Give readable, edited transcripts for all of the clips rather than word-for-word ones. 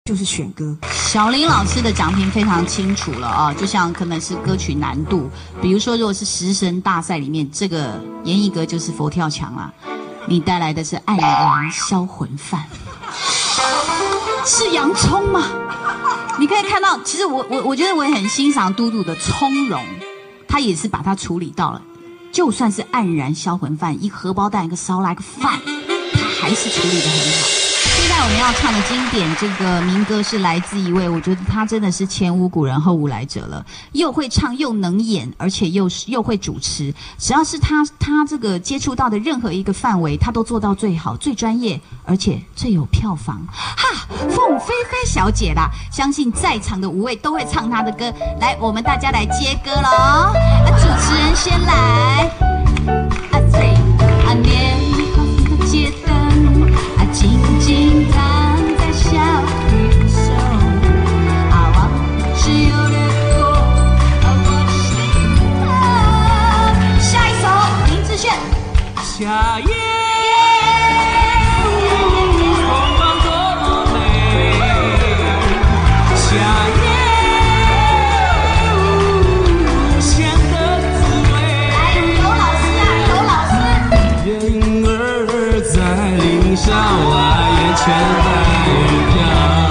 就是选歌。 小林老师的讲评非常清楚了啊，就像可能是歌曲难度，比如说如果是食神大赛里面，这个严艺格就是佛跳墙啊，你带来的是黯然销魂饭，是洋葱吗？你可以看到，其实我觉得我也很欣赏嘟嘟的从容，他也是把它处理到了，就算是黯然销魂饭，一个荷包蛋，一个烧腊，一个饭，他还是处理得很好。现在我们要唱的经典这个民歌是来自一位，我觉得他真的是前无古人后无来者了，又会唱又能演，而且又会主持，只要是他这个接触到的任何一个范围，他都做到最好、最专业，而且最有票房。哈，凤飞飞小姐啦，相信在场的5位都会唱她的歌。来，我们大家来接歌喽！主持人先来。年光的街灯，静静躺在小雨中，往事有掠过我心头。下一首林志炫，夏夜。全白飘，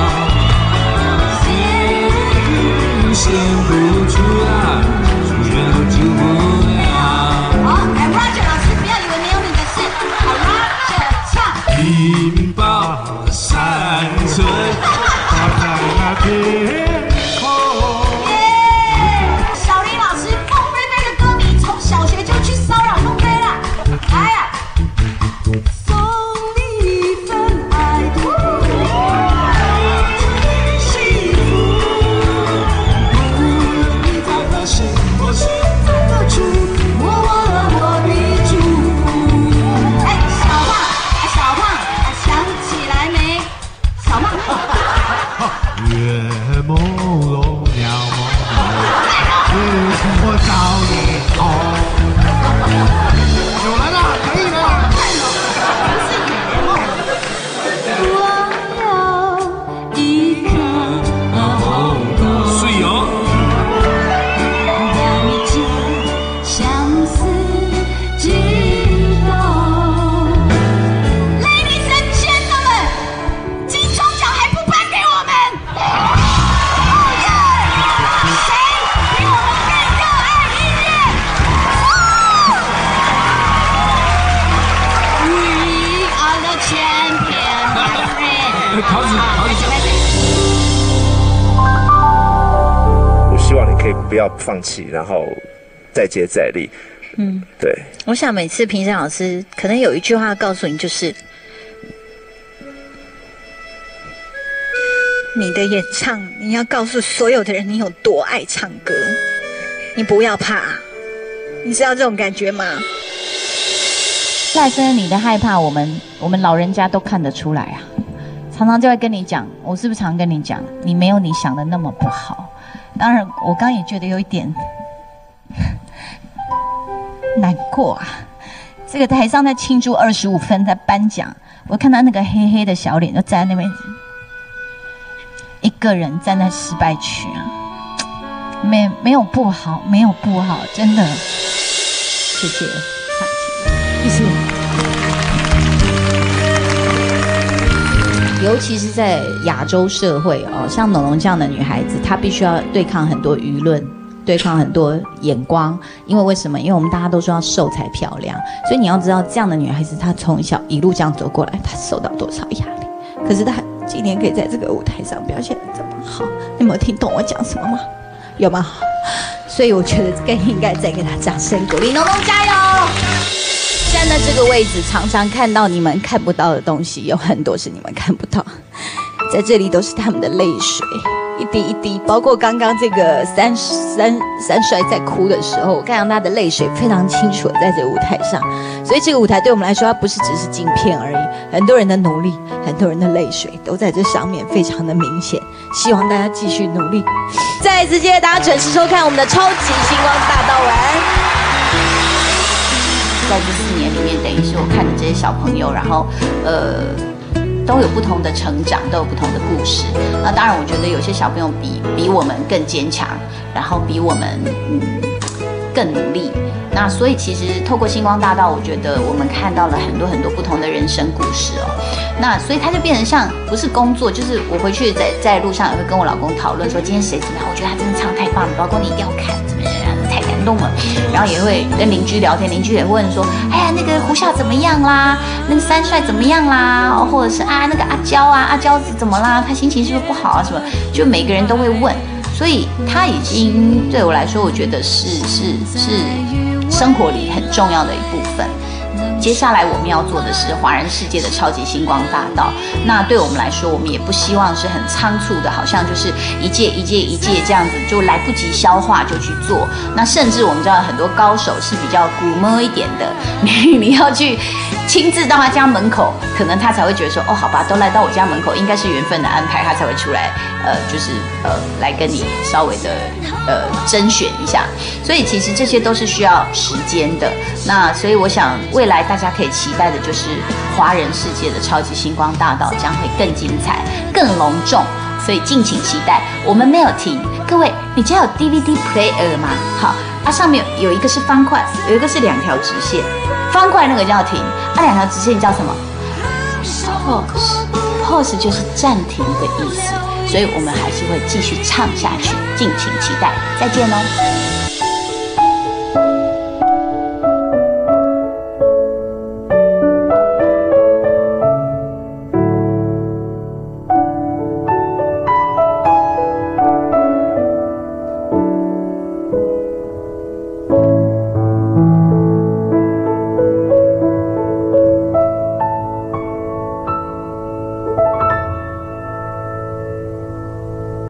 显不出来，却进不了。好，Roger 老师，不要以为没有你的事。好 ，Roger 唱。屏保山村，花在那天空。小林老师，凤飞飞的歌迷从小学就去骚扰凤飞了，来呀！ 我希望你可以不要放弃，然后再接再厉。对。 我想每次评审老师可能有一句话告诉你，就是你的演唱，你要告诉所有的人你有多爱唱歌，你不要怕，你知道这种感觉吗？ 赖森，你的害怕，我们老人家都看得出来啊。常常就会跟你讲，我是不是常跟你讲，你没有你想的那么不好。当然，我刚也觉得有一点难过啊。这个台上在庆祝25分，在颁奖，我看到那个黑黑的小脸就站在那边，一个人站在失败区啊。没有不好，没有不好，真的。谢谢，谢谢。 尤其是在亚洲社会哦，像农农这样的女孩子，她必须要对抗很多舆论，对抗很多眼光。因为为什么？因为我们大家都说要瘦才漂亮，所以你要知道，这样的女孩子她从小一路这样走过来，她受到多少压力。可是她今天可以在这个舞台上表现得这么好，你有没有听懂我讲什么吗？有吗？所以我觉得更应该再给她掌声鼓励，农农加油！站在这个位置，常常看到你们看不到的东西，有很多是你们看不到。在这里都是他们的泪水，一滴一滴。包括刚刚这个三帅在哭的时候，我看到他的泪水非常清楚的在这个舞台上。所以这个舞台对我们来说，它不是只是镜片而已，很多人的努力，很多人的泪水都在这上面，非常的明显。希望大家继续努力。再一次谢谢大家准时收看我们的超级星光大道玩。在这4年里面，等于是我看着这些小朋友，然后都有不同的成长，都有不同的故事。那当然，我觉得有些小朋友比我们更坚强，然后比我们更努力。那所以其实透过星光大道，我觉得我们看到了很多很多不同的人生故事哦。那所以它就变成像不是工作，就是我回去在路上也会跟我老公讨论说今天谁怎么样，我觉得他真的唱太棒了，老公你一定要看，怎么样，太感动了。然后也会跟邻居聊天，邻居也会问说，哎呀那个胡夏怎么样啦，那个三帅怎么样啦，或者是啊那个阿娇怎么啦，他心情是不是不好啊什么，就每个人都会问。所以他已经对我来说，我觉得是生活里很重要的一部分。接下来我们要做的是华人世界的超级星光大道。那对我们来说，我们也不希望是很仓促的，好像就是一届这样子就来不及消化就去做。那甚至我们知道很多高手是比较古摸一点的，你要去亲自到他家门口，可能他才会觉得说，哦，好吧，都来到我家门口，应该是缘分的安排，他才会出来，来跟你稍微的甄选一下。所以其实这些都是需要时间的。那所以我想未来大家可以期待的就是华人世界的超级星光大道将会更精彩、更隆重，所以敬请期待。我们没有停，各位，你家有 DVD player 吗？好，它上面有一个是方块，有一个是2条直线。方块那个叫停，2条直线叫什么 ？Pause 就是暂停的意思。所以我们还是会继续唱下去，敬请期待。再见喽。